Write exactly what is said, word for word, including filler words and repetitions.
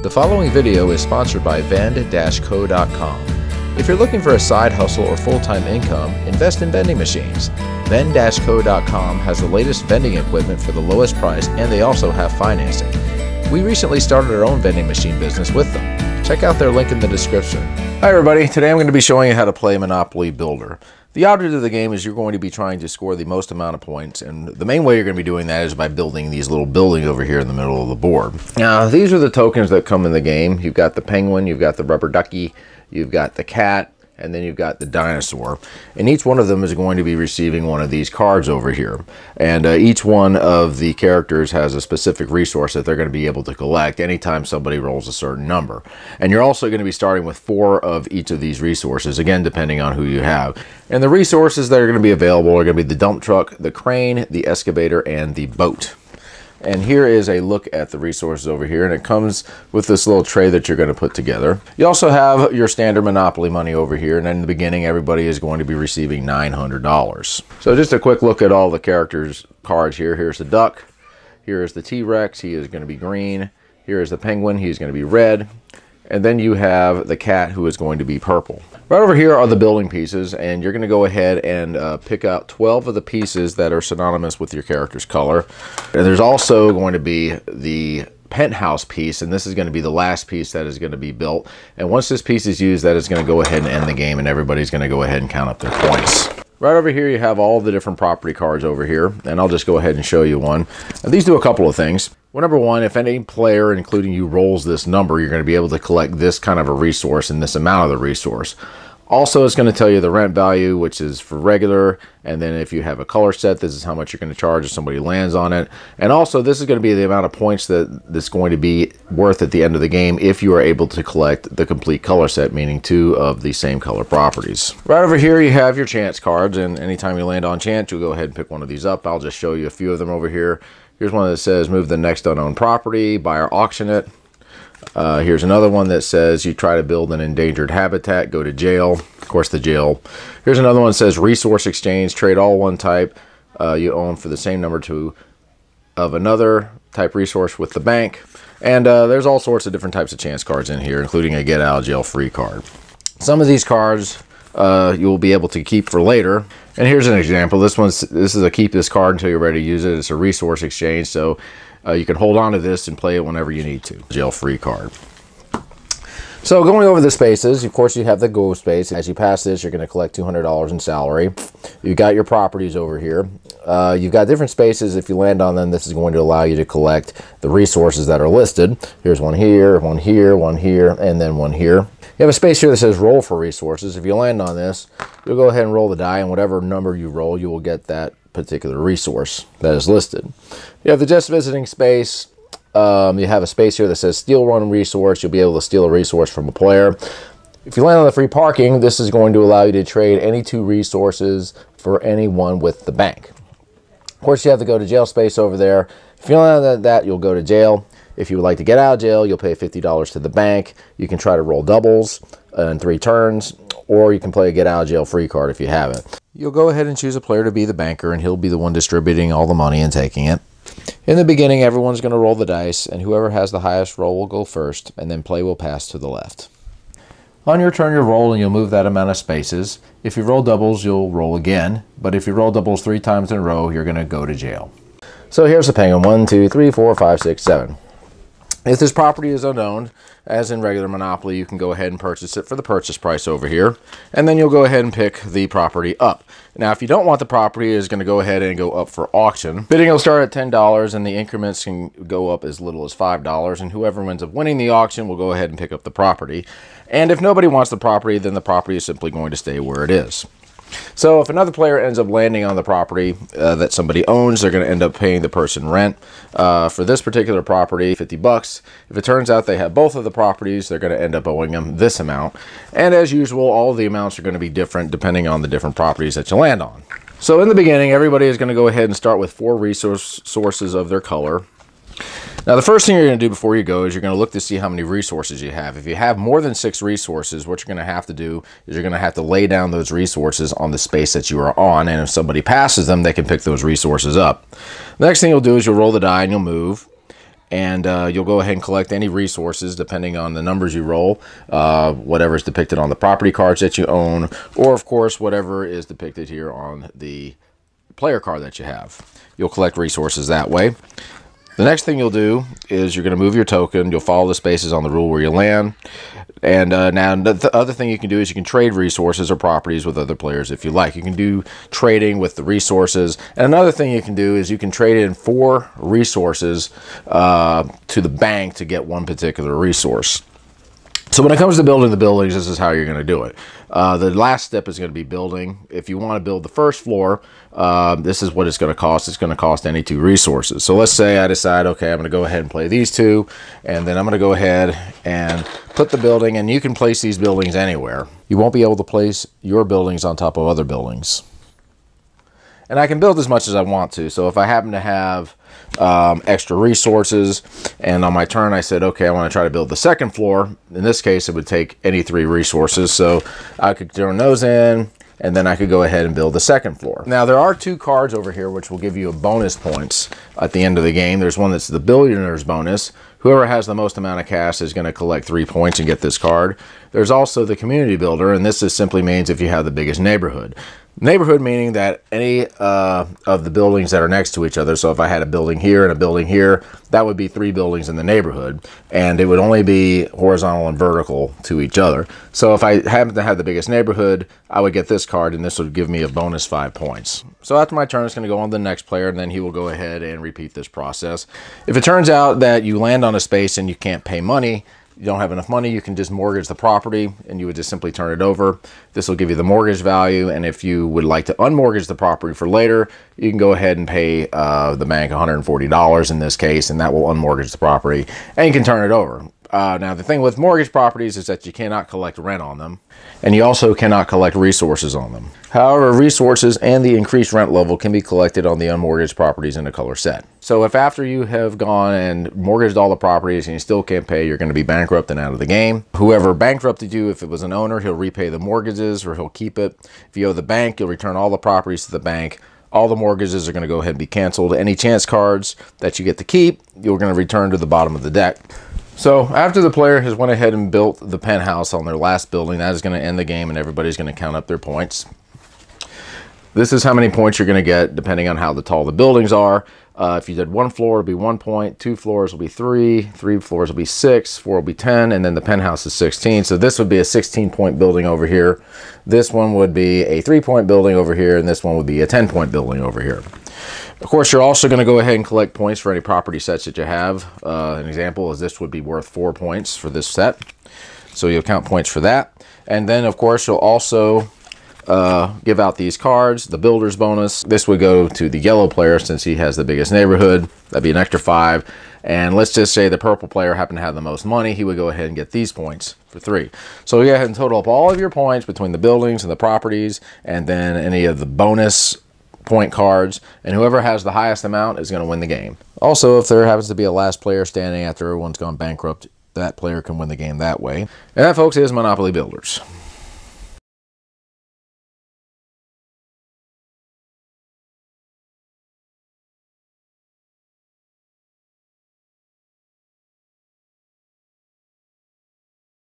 The following video is sponsored by vend dash co dot com. If you're looking for a side hustle or full-time income, invest in vending machines. vend dash co dot com has the latest vending equipment for the lowest price, and they also have financing. We recently started our own vending machine business with them. Check out their link in the description. Hi everybody, today I'm going to be showing you how to play Monopoly Builder. The object of the game is you're going to be trying to score the most amount of points, and the main way you're going to be doing that is by building these little buildings over here in the middle of the board. Now, these are the tokens that come in the game. You've got the penguin, you've got the rubber ducky, you've got the cat, and then you've got the dinosaur. And each one of them is going to be receiving one of these cards over here. And uh, each one of the characters has a specific resource that they're going to be able to collect anytime somebody rolls a certain number. And you're also going to be starting with four of each of these resources, again, depending on who you have. And the resources that are going to be available are going to be the dump truck, the crane, the excavator, and the boat. And here is a look at the resources over here, and it comes with this little tray that you're going to put together. You also have your standard Monopoly money over here, and in the beginning everybody is going to be receiving nine hundred dollars. So just a quick look at all the characters' cards here. Here's the duck, here is the T-Rex, he is going to be green. Here is the penguin, he's going to be red. And then you have the cat, who is going to be purple. Right over here are the building pieces, and you're going to go ahead and uh, pick out twelve of the pieces that are synonymous with your character's color. And there's also going to be the penthouse piece, and this is going to be the last piece that is going to be built. And once this piece is used, that is going to go ahead and end the game, and everybody's going to go ahead and count up their points. Right over here you have all the different property cards over here, and I'll just go ahead and show you one. And these do a couple of things. Well, number one, if any player, including you, rolls this number, you're going to be able to collect this kind of a resource and this amount of the resource. Also, it's going to tell you the rent value, which is for regular, and then if you have a color set, this is how much you're going to charge if somebody lands on it. And also, this is going to be the amount of points that that's going to be worth at the end of the game if you are able to collect the complete color set, meaning two of the same color properties. Right over here, you have your chance cards, and anytime you land on chance, you'll go ahead and pick one of these up. I'll just show you a few of them over here. Here's one that says move the next unknown property, buy or auction it. Uh, here's another one that says you try to build an endangered habitat, go to jail. Of course, the jail. Here's another one that says resource exchange, trade all one type uh, you own for the same number two of another type resource with the bank. And uh, there's all sorts of different types of chance cards in here, including a get out of jail free card. Some of these cards uh, you'll be able to keep for later. And here's an example. This one's this is a keep this card until you're ready to use it. It's a resource exchange, so uh, you can hold on to this and play it whenever you need to. Jail free card. So going over the spaces, of course you have the go space. As you pass this, you're going to collect two hundred dollars in salary. You've got your properties over here. Uh, you've got different spaces. If you land on them, this is going to allow you to collect the resources that are listed. Here's one here, one here, one here, and then one here. You have a space here that says roll for resources. If you land on this, you'll go ahead and roll the die, and whatever number you roll, you will get that particular resource that is listed. You have the just visiting space. Um, you have a space here that says steal one resource. You'll be able to steal a resource from a player. If you land on the free parking, this is going to allow you to trade any two resources for any one with the bank. Of course, you have the go to jail space over there. If you land on that, you'll go to jail. If you would like to get out of jail, you'll pay fifty dollars to the bank. You can try to roll doubles in three turns, or you can play a get out of jail free card if you have it. You'll go ahead and choose a player to be the banker, and he'll be the one distributing all the money and taking it. In the beginning, everyone's going to roll the dice, and whoever has the highest roll will go first, and then play will pass to the left. On your turn, you'll roll, and you'll move that amount of spaces. If you roll doubles, you'll roll again, but if you roll doubles three times in a row, you're going to go to jail. So here's the penguin. One, two, three, four, five, six, seven. If this property is unowned, as in regular Monopoly, you can go ahead and purchase it for the purchase price over here, and then you'll go ahead and pick the property up. Now, if you don't want the property, it's going to go ahead and go up for auction. Bidding will start at ten dollars, and the increments can go up as little as five dollars, and whoever ends up winning the auction will go ahead and pick up the property. And if nobody wants the property, then the property is simply going to stay where it is. So if another player ends up landing on the property uh, that somebody owns, they're going to end up paying the person rent. Uh, for this particular property, fifty bucks. If it turns out they have both of the properties, they're going to end up owing them this amount. And as usual, all of the amounts are going to be different depending on the different properties that you land on. So in the beginning, everybody is going to go ahead and start with four resource sources of their color. Now, the first thing you're going to do before you go is you're going to look to see how many resources you have. If you have more than six resources, what you're going to have to do is you're going to have to lay down those resources on the space that you are on, and if somebody passes them, they can pick those resources up. The next thing you'll do is you'll roll the die and you'll move. and uh, you'll go ahead and collect any resources depending on the numbers you roll, uh, whatever is depicted on the property cards that you own, or of course whatever is depicted here on the player card that you have. You'll collect resources that way. The next thing you'll do is you're going to move your token. You'll follow the spaces on the rule where you land. And uh, now the other thing you can do is you can trade resources or properties with other players if you like. You can do trading with the resources. And another thing you can do is you can trade in four resources uh, to the bank to get one particular resource. So when it comes to building the buildings, this is how you're going to do it. Uh, the last step is going to be building. If you want to build the first floor, uh, this is what it's going to cost. It's going to cost any two resources. So let's say I decide, okay, I'm going to go ahead and play these two, and then I'm going to go ahead and put the building, and you can place these buildings anywhere. You won't be able to place your buildings on top of other buildings. And I can build as much as I want to. So if I happen to have um, extra resources, and on my turn I said, okay, I want to try to build the second floor. In this case, it would take any three resources. So I could turn those in, and then I could go ahead and build the second floor. Now there are two cards over here which will give you a bonus points at the end of the game. There's one that's the Billionaire's bonus. Whoever has the most amount of cash is going to collect three points and get this card. There's also the Community Builder, and this just simply means if you have the biggest neighborhood. Neighborhood meaning that any uh, of the buildings that are next to each other, so if I had a building here and a building here, that would be three buildings in the neighborhood, and it would only be horizontal and vertical to each other. So if I happen to have the biggest neighborhood, I would get this card, and this would give me a bonus five points. So after my turn, it's going to go on to the next player, and then he will go ahead and repeat this process. If it turns out that you land on a space and you can't pay money, you don't have enough money, you can just mortgage the property, and you would just simply turn it over. This will give you the mortgage value, and if you would like to unmortgage the property for later, you can go ahead and pay uh, the bank one hundred forty dollars in this case, and that will unmortgage the property, and you can turn it over. Uh, now, the thing with mortgage properties is that you cannot collect rent on them, and you also cannot collect resources on them. However, resources and the increased rent level can be collected on the unmortgaged properties in a color set. So if after you have gone and mortgaged all the properties and you still can't pay, you're going to be bankrupt and out of the game. Whoever bankrupted you, if it was an owner, he'll repay the mortgages or he'll keep it. If you owe the bank, you'll return all the properties to the bank. All the mortgages are going to go ahead and be canceled. Any chance cards that you get to keep, you're going to return to the bottom of the deck. So after the player has went ahead and built the penthouse on their last building, that is going to end the game, and everybody's going to count up their points. This is how many points you're going to get depending on how the tall the buildings are. Uh, if you did one floor, it'll be one point, two floors will be three, three floors will be six, four will be ten, and then the penthouse is sixteen. So this would be a sixteen point building over here. This one would be a three point building over here, and this one would be a ten point building over here. Of course, you're also going to go ahead and collect points for any property sets that you have. Uh, an example is this would be worth four points for this set. So you'll count points for that. And then, of course, you'll also uh, give out these cards. The Builder's bonus. This would go to the yellow player since he has the biggest neighborhood. That'd be an extra five. And let's just say the purple player happened to have the most money. He would go ahead and get these points for three. So you go ahead and total up all of your points between the buildings and the properties, and then any of the bonus point cards, and whoever has the highest amount is going to win the game. Also, if there happens to be a last player standing after everyone's gone bankrupt, that player can win the game that way. And that, folks, is Monopoly Builders.